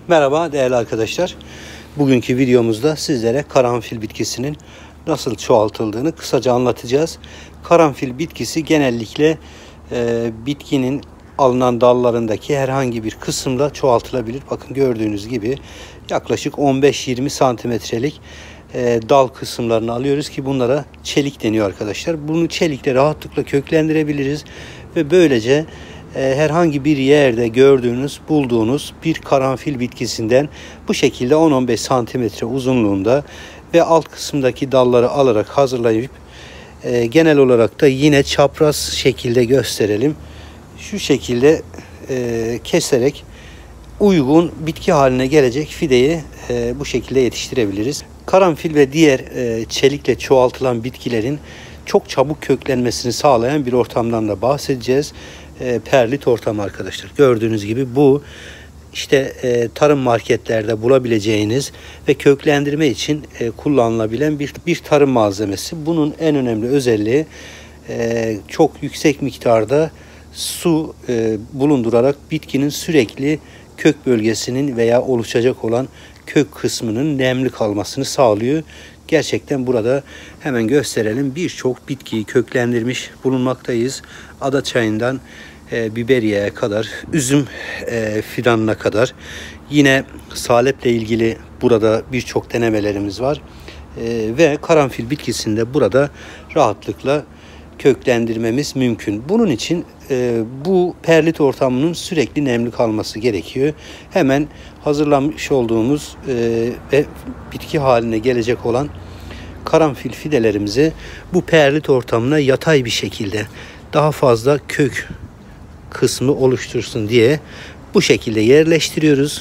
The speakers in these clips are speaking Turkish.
Merhaba değerli arkadaşlar. Bugünkü videomuzda sizlere karanfil bitkisinin nasıl çoğaltıldığını kısaca anlatacağız. Karanfil bitkisi genellikle bitkinin alınan dallarındaki herhangi bir kısımda çoğaltılabilir. Bakın gördüğünüz gibi yaklaşık 15-20 santimetrelik dal kısımlarını alıyoruz ki bunlara çelik deniyor arkadaşlar. Bunu çelikle rahatlıkla köklendirebiliriz ve böylece herhangi bir yerde bulduğunuz bir karanfil bitkisinden bu şekilde 10-15 santimetre uzunluğunda ve alt kısımdaki dalları alarak hazırlayıp genel olarak da yine çapraz şekilde gösterelim. Şu şekilde keserek uygun bitki haline gelecek fideyi bu şekilde yetiştirebiliriz. Karanfil ve diğer çelikle çoğaltılan bitkilerin çok çabuk köklenmesini sağlayan bir ortamdan da bahsedeceğiz. Perlit ortam arkadaşlar. Gördüğünüz gibi bu işte tarım marketlerde bulabileceğiniz ve köklendirme için kullanılabilen bir tarım malzemesi. Bunun en önemli özelliği çok yüksek miktarda su bulundurarak bitkinin sürekli kök bölgesinin veya oluşacak olan kök kısmının nemli kalmasını sağlıyor. Gerçekten burada hemen gösterelim, birçok bitkiyi köklendirmiş bulunmaktayız. Adaçayından biberiyeye kadar, üzüm fidanına kadar. Yine saleple ilgili burada birçok denemelerimiz var. Ve karanfil bitkisinde burada rahatlıkla köklendirmemiz mümkün. Bunun için bu perlit ortamının sürekli nemli kalması gerekiyor. Hemen hazırlamış olduğumuz ve bitki haline gelecek olan karanfil fidelerimizi bu perlit ortamına yatay bir şekilde daha fazla kök kısmı oluştursun diye bu şekilde yerleştiriyoruz.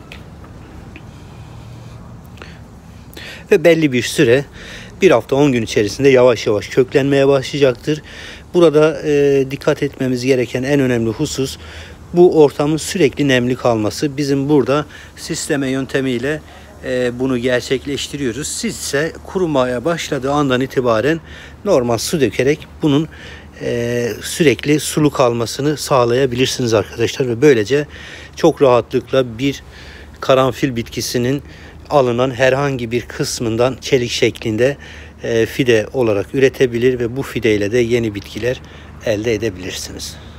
Ve belli bir süre, bir hafta 10 gün içerisinde yavaş yavaş köklenmeye başlayacaktır. Burada dikkat etmemiz gereken en önemli husus bu ortamın sürekli nemli kalması. Bizim burada sisleme yöntemiyle bunu gerçekleştiriyoruz. Siz ise kurumaya başladığı andan itibaren normal su dökerek bunun sürekli sulu kalmasını sağlayabilirsiniz arkadaşlar. Ve böylece çok rahatlıkla bir karanfil bitkisinin alınan herhangi bir kısmından çelik şeklinde fide olarak üretebilir ve bu fideyle de yeni bitkiler elde edebilirsiniz.